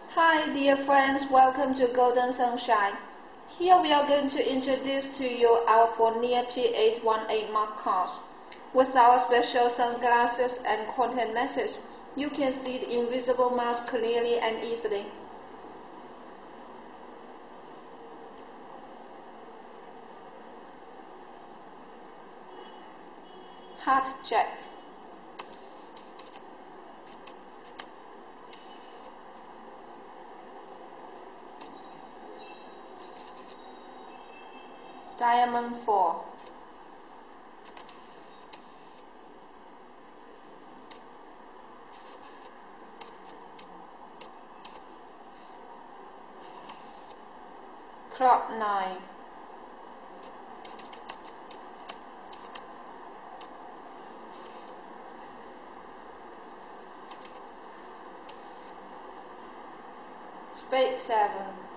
Hi dear friends, welcome to Golden Sunshine. Here we are going to introduce to you our Fournier-2818 mark cards. With our special sunglasses and contact lenses, you can see the invisible mask clearly and easily. Heart Jack, Diamond 4, Club 9, Spade 7,